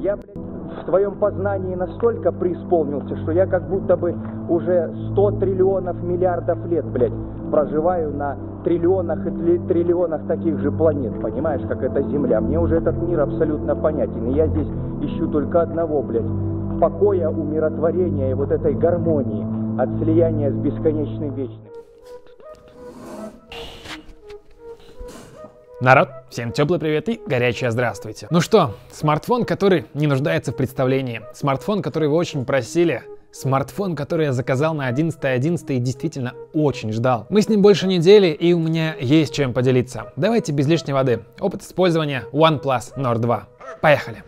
Я, блядь, в своем познании настолько преисполнился, что я как будто бы уже 100 триллионов миллиардов лет, блядь, проживаю на триллионах и триллионах таких же планет, понимаешь, как эта Земля. Мне уже этот мир абсолютно понятен, и я здесь ищу только одного, блядь, покоя, умиротворения и вот этой гармонии от слияния с бесконечным вечным. Народ, всем теплый привет и горячее здравствуйте. Ну что, смартфон, который не нуждается в представлении, смартфон, который вы очень просили, смартфон, который я заказал на 11.11 и действительно очень ждал. Мы с ним больше недели, и у меня есть чем поделиться. Давайте без лишней воды. Опыт использования OnePlus Nord 2. Поехали!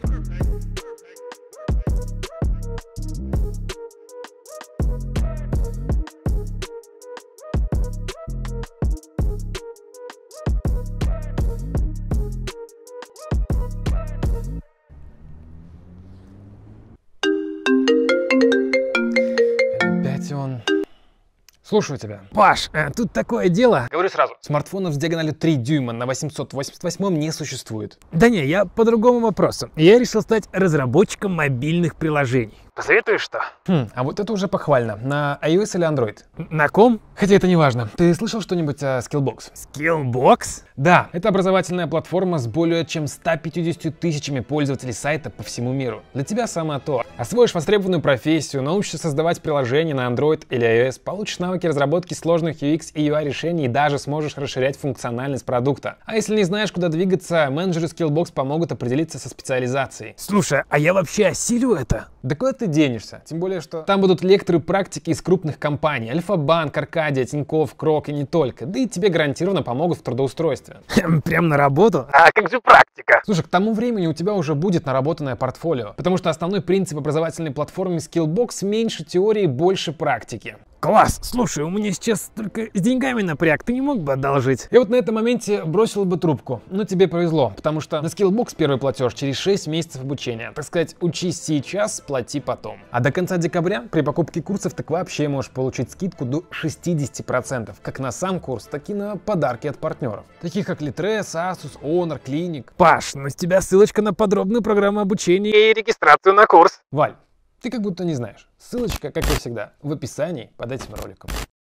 Слушаю тебя. Паш, тут такое дело. Говорю сразу. Смартфонов с диагональю 3 дюйма на 888 не существует. Да не, я по другому вопросу. Я решил стать разработчиком мобильных приложений. Посоветуешь что? А вот это уже похвально. На iOS или Android? На ком? Хотя это не важно. Ты слышал что-нибудь о Skillbox? Skillbox? Да, это образовательная платформа с более чем 150 тысячами пользователей сайта по всему миру. Для тебя самое то. Освоишь востребованную профессию, научишься создавать приложения на Android или iOS, получишь навыки разработки сложных UX и UI решений и даже сможешь расширять функциональность продукта. А если не знаешь, куда двигаться, менеджеры Skillbox помогут определиться со специализацией. Слушай, а я вообще осилю это? Да куда ты денешься? Тем более, что там будут лекторы практики из крупных компаний. Альфа-банк, Аркадия, Тинькофф, Крок и не только. Да и тебе гарантированно помогут в трудоустройстве. Прям на работу? А как же практика? Слушай, к тому времени у тебя уже будет наработанное портфолио. Потому что основной принцип образовательной платформы Skillbox — меньше теории, больше практики. Класс! Слушай, у меня сейчас только с деньгами напряг, ты не мог бы одолжить? Я вот на этом моменте бросил бы трубку. Но тебе повезло, потому что на Skillbox первый платеж через 6 месяцев обучения. Так сказать, учись сейчас, плати потом. А до конца декабря при покупке курсов так вообще можешь получить скидку до 60%. Как на сам курс, так и на подарки от партнеров. Таких как Litres, Asus, Honor, Clinic. Паш, ну с тебя ссылочка на подробную программу обучения и регистрацию на курс. Валь, ты как будто не знаешь. Ссылочка, как и всегда, в описании под этим роликом.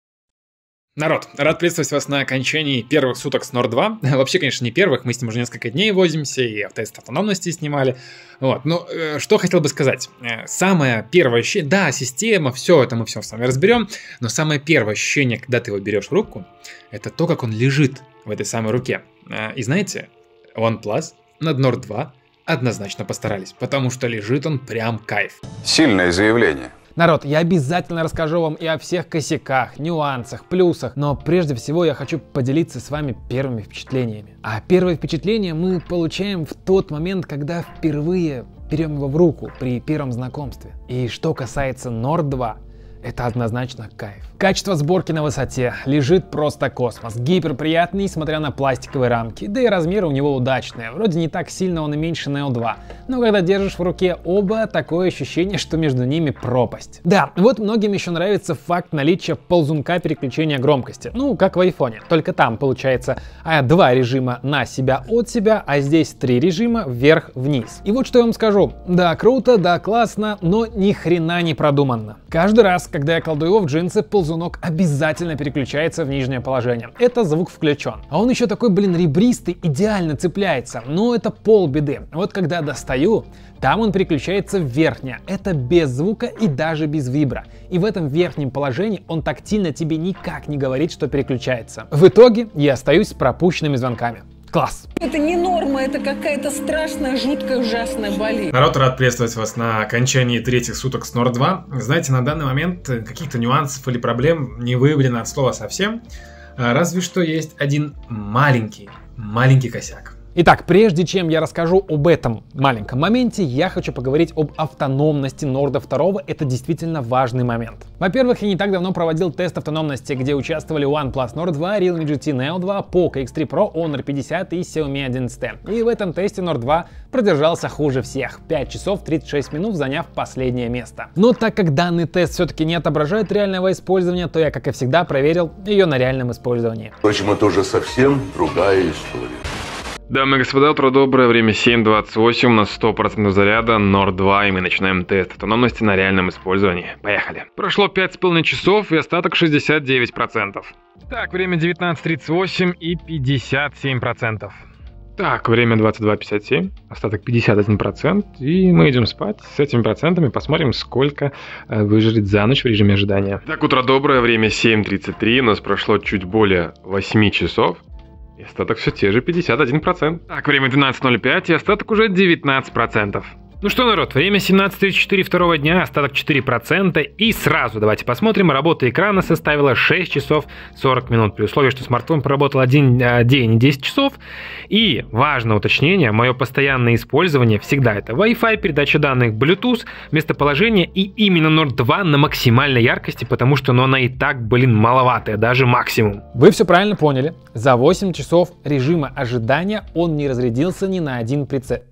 Народ, рад приветствовать вас на окончании первых суток с Nord 2. Вообще, конечно, не первых, мы с ним уже несколько дней возимся и тест автономности снимали. Вот, ну, что хотел бы сказать. Самое первое ощущение, да, система, все это мы все с вами разберем, но самое первое ощущение, когда ты его берешь в руку, это то, как он лежит в этой самой руке. И знаете, OnePlus над Nord 2 однозначно постарались, потому что лежит он прям кайф. Сильное заявление. Народ, я обязательно расскажу вам и о всех косяках, нюансах, плюсах, но прежде всего я хочу поделиться с вами первыми впечатлениями. А первое впечатление мы получаем в тот момент, когда впервые берем его в руку при первом знакомстве. И что касается Nord 2, это однозначно кайф. Качество сборки на высоте, лежит просто космос, гиперприятный, несмотря на пластиковые рамки, да и размеры у него удачные, вроде не так сильно он и меньше Neo 2, но когда держишь в руке оба, такое ощущение, что между ними пропасть. Да, вот многим еще нравится факт наличия ползунка переключения громкости, ну как в айфоне, только там получается 2 режима на себя от себя, а здесь 3 режима вверх-вниз. И вот что я вам скажу, да круто, да классно, но ни хрена не продуманно. Каждый раз, когда я кладу его в джинсы, ползунок обязательно переключается в нижнее положение. Это звук включен. А он еще такой, ребристый, идеально цепляется. Но это полбеды. Вот когда достаю, там он переключается в верхнее. Это без звука и даже без вибра. И в этом верхнем положении он тактильно тебе никак не говорит, что переключается. В итоге я остаюсь с пропущенными звонками. Класс. Это не норма, это какая-то страшная, жуткая, ужасная болезнь. Народ, рад приветствовать вас на окончании третьих суток с Nord 2. Знаете, на данный момент каких-то нюансов или проблем не выявлено от слова совсем. Разве что есть один маленький косяк. Итак, прежде чем я расскажу об этом маленьком моменте, я хочу поговорить об автономности Nord 2. Это действительно важный момент. Во-первых, я не так давно проводил тест автономности, где участвовали OnePlus Nord 2, Realme GT Neo 2, Poco X3 Pro, Honor 50 и Xiaomi 11T. И в этом тесте Nord 2 продержался хуже всех. 5 часов 36 минут, заняв последнее место. Но так как данный тест все-таки не отображает реального использования, то я, как и всегда, проверил ее на реальном использовании. Впрочем, это уже совсем другая история. Дамы и господа, утро доброе, время 7:28, у нас 100% заряда, Nord 2, и мы начинаем тест автономности на реальном использовании. Поехали. Прошло 5,5 часов и остаток 69%. Так, время 19:38 и 57%. Так, время 22:57, остаток 51%, и мы идем спать с этими процентами, посмотрим, сколько выжрет за ночь в режиме ожидания. Так, утро доброе, время 7:33, у нас прошло чуть более 8 часов. И остаток все те же 51%. Так, время 12:05 и остаток уже 19%. Ну что, народ, время 17:34 второго дня, остаток 4%. И сразу давайте посмотрим, работа экрана составила 6 часов 40 минут. При условии, что смартфон проработал один день и 10 часов. И важное уточнение, мое постоянное использование всегда это Wi-Fi, передача данных, Bluetooth, местоположение и именно Nord 2 на максимальной яркости, потому что она и так, маловатая, даже максимум. Вы все правильно поняли. За 8 часов режима ожидания он не разрядился ни на 1%.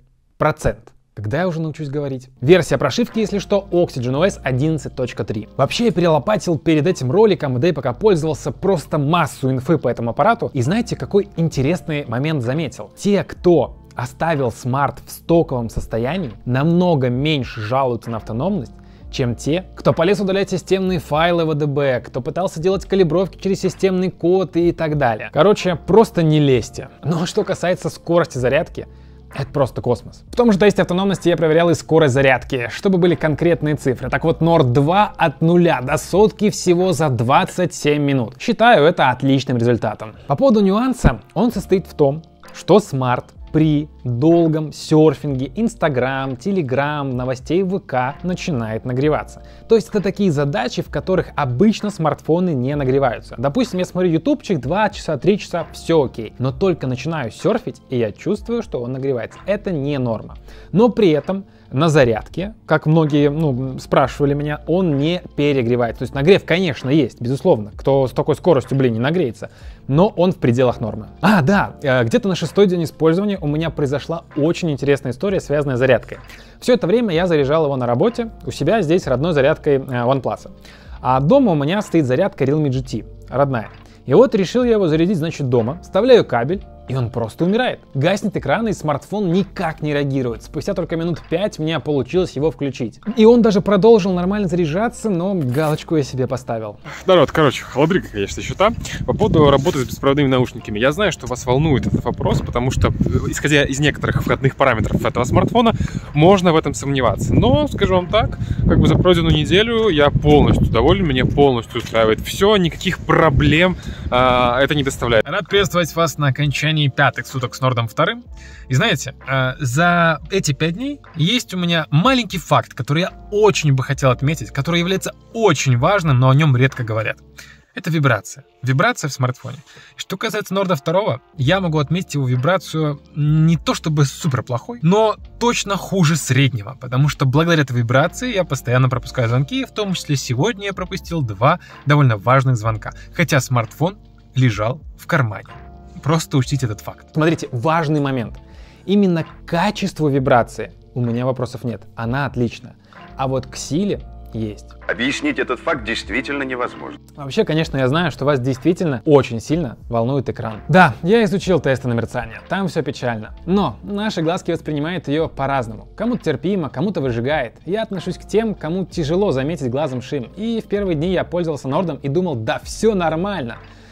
Когда я уже научусь говорить? Версия прошивки, если что, OxygenOS 11.3. Вообще я перелопатил перед этим роликом, да и пока пользовался, просто массу инфы по этому аппарату. И знаете, какой интересный момент заметил? Те, кто оставил смарт в стоковом состоянии, намного меньше жалуются на автономность, чем те, кто полез удалять системные файлы в АДБ, кто пытался делать калибровки через системный код и так далее. Короче, просто не лезьте. Но что касается скорости зарядки, это просто космос. В том же тесте автономности я проверял и скорость зарядки, чтобы были конкретные цифры. Так вот, Nord 2 от 0 до сотки всего за 27 минут. Считаю это отличным результатом. По поводу нюанса, он состоит в том, что смарт при долгом серфинге Instagram, Telegram, новостей ВК начинает нагреваться. То есть это такие задачи, в которых обычно смартфоны не нагреваются. Допустим, я смотрю ютубчик 2 часа, 3 часа, все окей. Но только начинаю серфить, и я чувствую, что он нагревается. Это не норма. Но при этом на зарядке, как многие спрашивали меня, он не перегревается. То есть нагрев, конечно, есть, безусловно. Кто с такой скоростью, не нагреется. Но он в пределах нормы. Да, где-то на 6-й день использования у меня произошла очень интересная история, связанная с зарядкой. Все это время я заряжал его на работе, у себя здесь родной зарядкой OnePlus. А дома у меня стоит зарядка Realme GT, родная. И вот решил я его зарядить, значит, дома, вставляю кабель, и он просто умирает. Гаснет экран, и смартфон никак не реагирует. Спустя только минут 5 мне получилось его включить. И он даже продолжил нормально заряжаться, но галочку я себе поставил. Народ, холодрыга, конечно, счета. По поводу работы с беспроводными наушниками. Я знаю, что вас волнует этот вопрос, потому что, исходя из некоторых входных параметров этого смартфона, можно в этом сомневаться. Но, скажу вам так, за пройденную неделю я полностью доволен, меня полностью устраивает все, никаких проблем это не доставляет. Рад приветствовать вас на окончании 5-х суток с Nord 2. И знаете, за эти 5 дней есть у меня маленький факт, который я очень бы хотел отметить, который является очень важным, но о нем редко говорят. Это вибрация. Вибрация в смартфоне. Что касается Nord 2, я могу отметить его вибрацию не то чтобы супер плохой, но точно хуже среднего, потому что благодаря этой вибрации я постоянно пропускаю звонки, и в том числе сегодня я пропустил 2 довольно важных звонка, хотя смартфон лежал в кармане. Просто учтите этот факт. Смотрите, важный момент. Именно к качеству вибрации у меня вопросов нет. Она отличная. А вот к силе есть. Объяснить этот факт действительно невозможно. Вообще, конечно, я знаю, что вас действительно очень сильно волнует экран. Да, я изучил тесты на мерцание. Там все печально. Но наши глазки воспринимают ее по-разному. Кому-то терпимо, кому-то выжигает. Я отношусь к тем, кому тяжело заметить глазом шим. И в первые дни я пользовался Nord'ом и думал, да все нормально.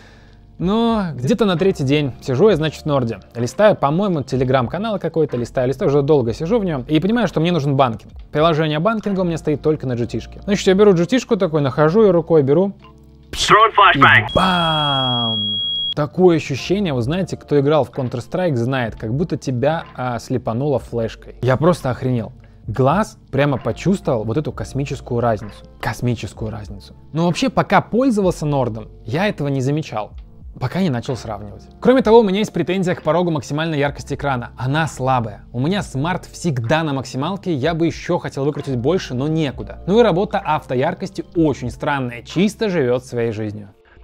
Но где-то на 3-й день сижу я, значит, в Норде. Листаю, по-моему, телеграм-канал какой-то, листаю, уже долго сижу в нем. И понимаю, что мне нужен банкинг. Приложение банкинга у меня стоит только на GT-шке. Значит, я беру GT-шку такой, нахожу ее рукой, беру. И бам! Такое ощущение, вы знаете, кто играл в Counter-Strike, знает, как будто тебя слепануло флешкой. Я просто охренел. Глаз прямо почувствовал вот эту космическую разницу. Но вообще, пока пользовался Nord'ом, я этого не замечал. Пока не начал сравнивать. Кроме того, у меня есть претензия к порогу максимальной яркости экрана. Она слабая. У меня смарт всегда на максималке, я бы еще хотел выкрутить больше, но некуда. Ну и работа автояркости очень странная, чисто живет своей жизнью.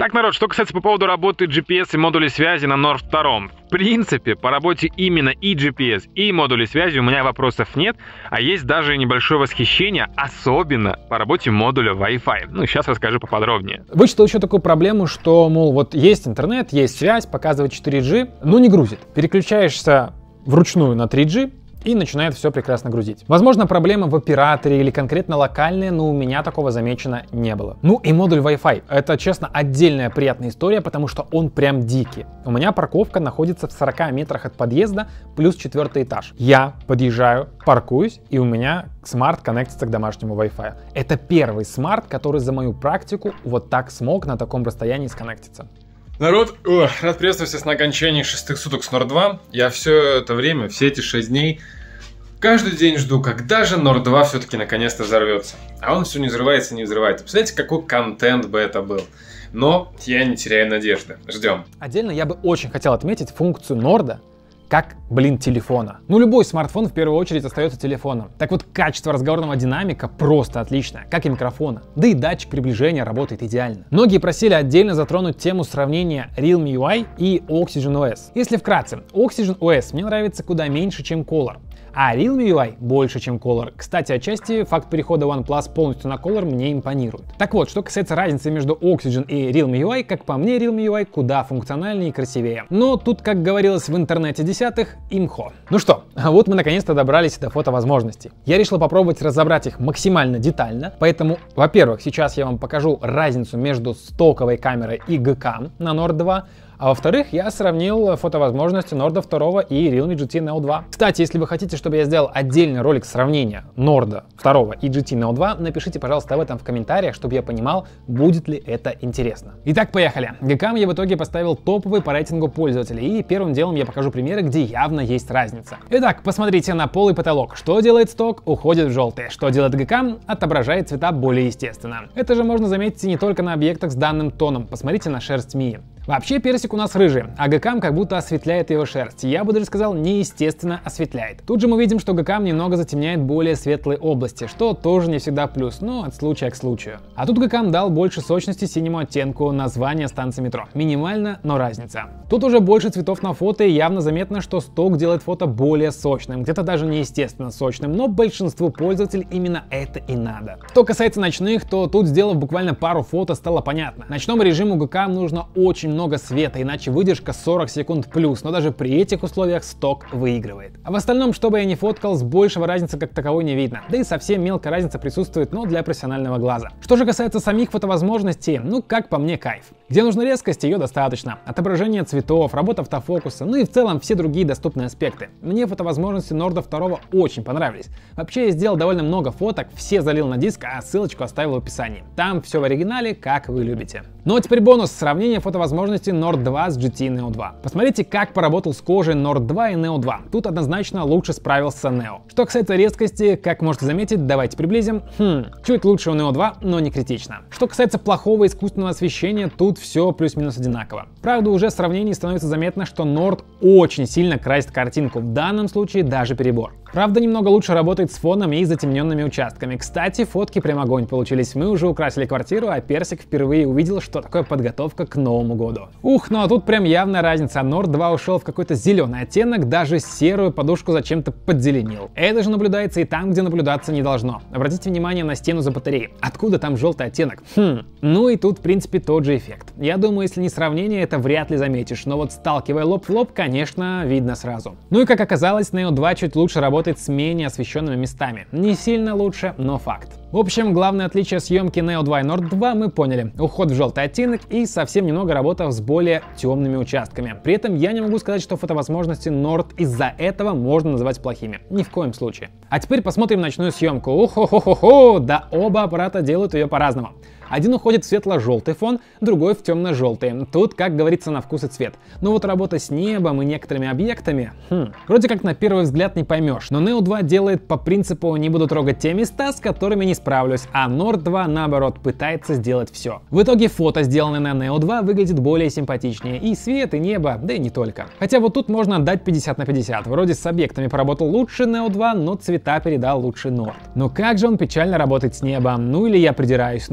Так, народ, что касается по поводу работы GPS и модулей связи на Nord 2. В принципе, по работе именно и GPS, и модулей связи у меня вопросов нет, а есть даже небольшое восхищение, особенно по работе модуля Wi-Fi. Ну, сейчас расскажу поподробнее. Вычитал еще такую проблему, что, мол, вот есть интернет, есть связь, показывает 4G, но не грузит. Переключаешься вручную на 3G, и начинает все прекрасно грузить. Возможно, проблема в операторе или конкретно локальная, но у меня такого замечено не было. Ну и модуль Wi-Fi. Это, честно, отдельная приятная история, потому что он прям дикий. У меня парковка находится в 40 метрах от подъезда, плюс 4-й этаж. Я подъезжаю, паркуюсь, и у меня смарт коннектится к домашнему Wi-Fi. Это первый смарт, который за мою практику вот так смог на таком расстоянии сконнектиться. Народ, рад приветствовать вас на окончании 6 суток с Nord 2. Я все это время, все эти 6 дней, каждый день жду, когда же Nord 2 все-таки наконец-то взорвется. А он все не взрывается, не взрывается. Представляете, какой контент бы это был. Но я не теряю надежды. Ждем. Отдельно я бы очень хотел отметить функцию Nord как, телефона. Ну, любой смартфон в первую очередь остается телефоном. Так вот, качество разговорного динамика просто отличное, как и микрофона. Да и датчик приближения работает идеально. Многие просили отдельно затронуть тему сравнения Realme UI и Oxygen OS. Если вкратце, Oxygen OS мне нравится куда меньше, чем Color. А Realme UI больше, чем Color. Кстати, отчасти факт перехода OnePlus полностью на Color мне импонирует. Так вот, что касается разницы между Oxygen и Realme UI, как по мне, Realme UI куда функциональнее и красивее. Но тут, как говорилось в интернете десятых, имхо. Ну что, вот мы наконец-то добрались до фотовозможностей. Я решил попробовать разобрать их максимально детально, поэтому, во-первых, сейчас я вам покажу разницу между стоковой камерой и GCam на Nord 2, а во-вторых, я сравнил фотовозможности Nord 2 и Realme GT Neo 2. Кстати, если вы хотите, чтобы я сделал отдельный ролик сравнения Nord 2 и GT Neo 2, напишите, пожалуйста, об этом в комментариях, чтобы я понимал, будет ли это интересно. Итак, поехали. GCam я в итоге поставил топовый по рейтингу пользователей, и первым делом я покажу примеры, где явно есть разница. Итак, посмотрите на пол и потолок. Что делает сток? Уходит в желтый. Что делает GCam? Отображает цвета более естественно. Это же можно заметить и не только на объектах с данным тоном. Посмотрите на шерсть Мии. Вообще персик у нас рыжий, а GCam как будто осветляет его шерсть. Я бы даже сказал, неестественно осветляет. Тут же мы видим, что GCam немного затемняет более светлые области, что тоже не всегда плюс, но от случая к случаю. А тут GCam дал больше сочности синему оттенку названия станции метро. Минимально, но разница. Тут уже больше цветов на фото, и явно заметно, что сток делает фото более сочным, где-то даже неестественно сочным, но большинству пользователей именно это и надо. Что касается ночных, то тут, сделав буквально пару фото, стало понятно. Ночному режиму GCam нужно очень много света, иначе выдержка 40 секунд плюс, но даже при этих условиях сток выигрывает. А в остальном, что бы я ни фоткал, с большего разницы как таковой не видно. Да и совсем мелкая разница присутствует, но для профессионального глаза. Что же касается самих фотовозможностей, ну как по мне, кайф. Где нужна резкость, ее достаточно. Отображение цветов, работа автофокуса, ну и в целом все другие доступные аспекты. Мне фотовозможности Nord 2 очень понравились. Вообще я сделал довольно много фоток, все залил на диск, а ссылочку оставил в описании. Там все в оригинале, как вы любите. Ну а теперь бонус: сравнение фотовозможностей Nord 2 с GT Neo 2. Посмотрите, как поработал с кожей Nord 2 и Neo 2. Тут однозначно лучше справился Neo. Что касается резкости, как можете заметить, давайте приблизим. Чуть лучше у Neo 2, но не критично. Что касается плохого искусственного освещения, тут все плюс-минус одинаково. Правда, уже в сравнении становится заметно, что Nord очень сильно красит картинку, в данном случае даже перебор. Правда, немного лучше работает с фоном и затемненными участками. Кстати, фотки прям огонь получились. Мы уже украсили квартиру, а персик впервые увидел, что такое подготовка к Новому году. Ух, ну а тут прям явная разница. Nord 2 ушел в какой-то зеленый оттенок, даже серую подушку зачем-то подзеленил. Это же наблюдается и там, где наблюдаться не должно. Обратите внимание на стену за батареей. Откуда там желтый оттенок? Ну и тут, в принципе, тот же эффект. Я думаю, если не сравнение, это вряд ли заметишь, но вот сталкивая лоб в лоб, конечно, видно сразу. Ну и как оказалось, Neo 2 чуть лучше работает с менее освещенными местами. Не сильно лучше, но факт. В общем, главное отличие съемки Neo 2 и Nord 2 мы поняли. Уход в желтый оттенок и совсем немного работа с более темными участками. При этом я не могу сказать, что фотовозможности Nord из-за этого можно называть плохими. Ни в коем случае. А теперь посмотрим ночную съемку. Ухо-хо-хо-хо! Да оба аппарата делают ее по-разному. Один уходит в светло-желтый фон, другой в темно-желтый. Тут, как говорится, на вкус и цвет. Но вот работа с небом и некоторыми объектами, вроде как на первый взгляд не поймешь. Но Neo 2 делает по принципу «не буду трогать те места, с которыми не справлюсь», а Nord 2, наоборот, пытается сделать все. В итоге фото, сделанное на Neo 2, выглядит более симпатичнее. И свет, и небо, да и не только. Хотя вот тут можно отдать 50 на 50. Вроде с объектами поработал лучше Neo 2, но цвета передал лучше Nord. Но как же он печально работает с небом. Ну или я придираюсь, но вы и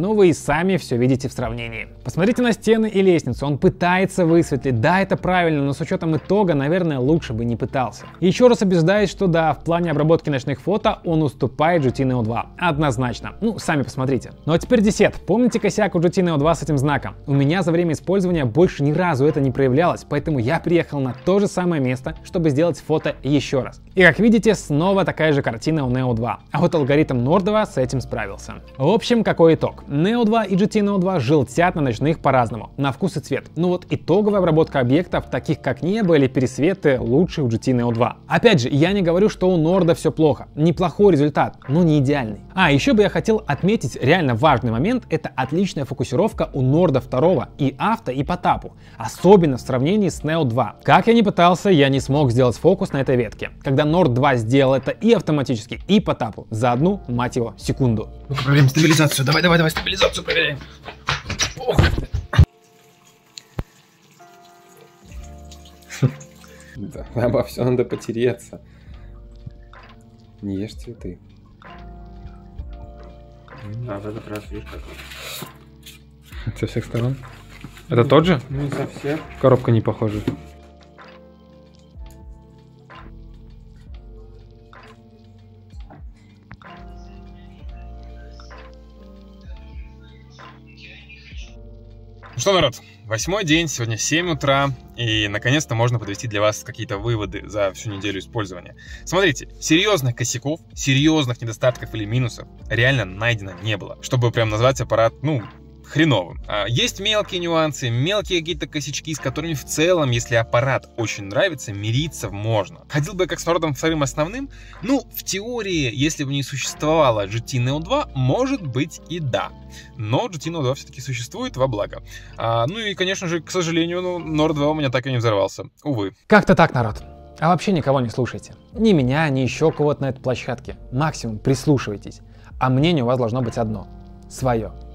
сами все видите в сравнении. Посмотрите на стены и лестницу, он пытается высветлить. Да, это правильно, но с учетом итога, наверное, лучше бы не пытался. И еще раз убеждаюсь, что да, в плане обработки ночных фото он уступает GT Neo 2. Однозначно. Ну, сами посмотрите. Ну а теперь десерт. Помните косяк у GT Neo 2 с этим знаком? У меня за время использования больше ни разу это не проявлялось, поэтому я приехал на то же самое место, чтобы сделать фото еще раз. И как видите, снова такая же картина у Neo 2. А вот алгоритм Nord2 с этим справился. В общем, какой итог? Neo 2 и GT Neo 2 желтят на ночных по-разному, на вкус и цвет. Ну вот итоговая обработка объектов, таких как небо или пересветы, лучше у GT Neo 2. Опять же, я не говорю, что у Nord все плохо. Неплохой результат, но не идеальный. А еще бы я хотел отметить реально важный момент, это отличная фокусировка у Nord 2 и авто, и по тапу. Особенно в сравнении с Neo 2. Как я не пытался, я не смог сделать фокус на этой ветке. Когда Nord 2 сделал это и автоматически, и по тапу. За одну, мать его, секунду. Ну-ка, проверим стабилизацию. Давай, стабилизацию проверяем. Ох. Да, обо все надо потереться. Не ешь цветы. А в этот раз видишь как. Со всех сторон. Это тот же? Ну не совсем. Коробка не похожа. Ну что, народ, 8-й день, сегодня 7 утра, и наконец-то можно подвести для вас какие-то выводы за всю неделю использования. Смотрите, серьезных косяков, серьезных недостатков или минусов реально найдено не было, чтобы прям назвать аппарат, хреновым. Есть мелкие нюансы, мелкие какие-то косячки, с которыми в целом, если аппарат очень нравится, мириться можно. Ходил бы как с Nord 2 основным? В теории, если бы не существовало GT Neo 2, может быть и да. Но GT Neo 2 все-таки существует во благо. И, конечно же, к сожалению, Nord 2 у меня так и не взорвался. Увы. Как-то так, народ. А вообще никого не слушайте. Ни меня, ни еще кого-то на этой площадке. Максимум прислушивайтесь. А мнение у вас должно быть одно. Свое.